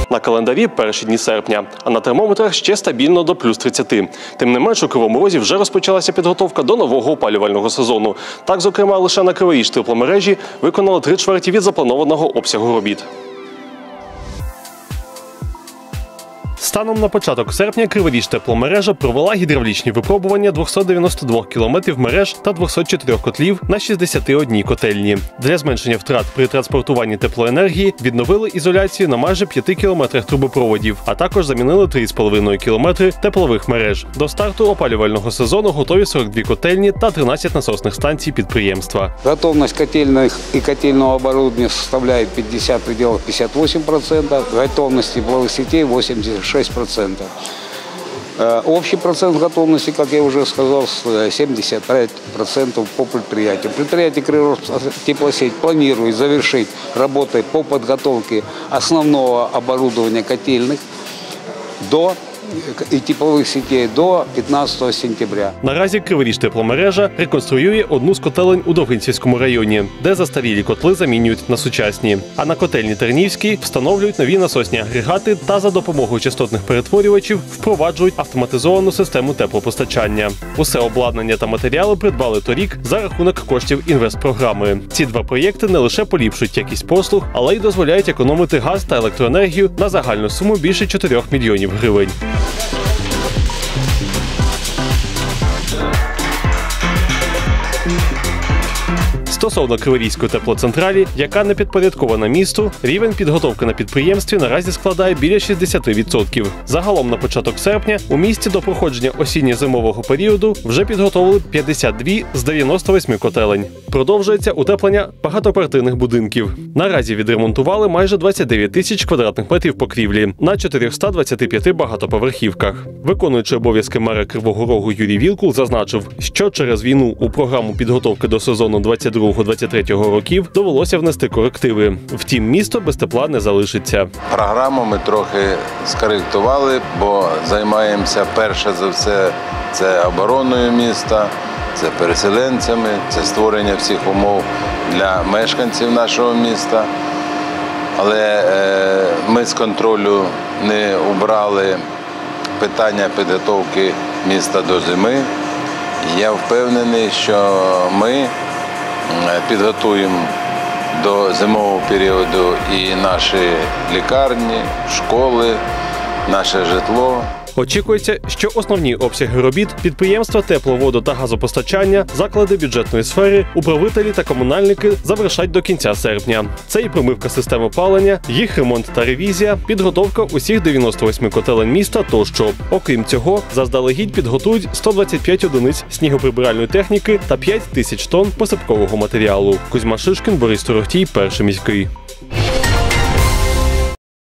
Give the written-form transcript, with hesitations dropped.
На календарі перші дні серпня, а на термометрах ще стабільно до плюс 30. Тим не менш, у Кривому Розі вже розпочалася підготовка до нового опалювального сезону. Так, зокрема, лише на Криворіжтепломережі виконали 3/4 від запланованого обсягу робіт. Станом на початок серпня Криворіжтепломережа провела гідравлічні випробування 292 кілометрів мереж та 204 котлів на 61 котельні. Для зменшення втрат при транспортуванні теплоенергії відновили ізоляцію на майже 5 кілометрах трубопроводів, а також замінили 3,5 кілометри теплових мереж. До старту опалювального сезону готові 42 котельні та 13 насосних станцій підприємства. Готовність котельних і котельного оборудования составляет 50, в пределах 58%, готовность тепловых сетей 86%. Общий процент готовности, как я уже сказал, 75% по предприятию. Предприятие Криворожтеплосеть планирует завершить работы по подготовке основного оборудования котельных і теплових сетей до 15 сентября. Наразі Криворіжтепломережа реконструює одну з котелень у Довгинцівському районі, де застарілі котли замінюють на сучасні. А на котельні Тернівській встановлюють нові насосні агрегати та за допомогою частотних перетворювачів впроваджують автоматизовану систему теплопостачання. Усе обладнання та матеріали придбали торік за рахунок коштів інвестпрограми. Ці два проєкти не лише поліпшують якість послуг, але й дозволяють економити газ та електроенергію на загальну суму більше 4 мільйонів гривень. Стосовно Криворізької теплоцентралі, яка не підпорядкована місту, рівень підготовки на підприємстві наразі складає біля 60%. Загалом на початок серпня у місті до проходження осінньо-зимового періоду вже підготовили 52 з 98 котелень. Продовжується утеплення багатоквартирних будинків. Наразі відремонтували майже 29 тисяч квадратних метрів покрівлі на 425 багатоповерхівках. Виконуючий обов'язки мера Кривого Рогу Юрій Вілкул зазначив, що через війну у програму підготовки до сезону 22-23 років довелося внести корективи. Втім, місто без тепла не залишиться. Програму ми трохи скоректували, бо займаємося перше за все це обороною міста, це переселенцями, це створення всіх умов для мешканців нашого міста. Але ми з контролю не убрали питання підготовки міста до зими. Я впевнений, що ми підготуємо до зимового періоду і наші лікарні, школи, наше житло. Очікується, що основні обсяги робіт підприємства тепло-, водо- та газопостачання, заклади бюджетної сфери, управителі та комунальники завершать до кінця серпня. Це і промивка систем опалення, їх ремонт та ревізія, підготовка усіх 98 котелень міста тощо. Окрім цього, заздалегідь підготують 125 одиниць снігоприбиральної техніки та 5 тисяч тонн посипкового матеріалу. Кузьма Шишкін, Борис Торохтій, Перший міський.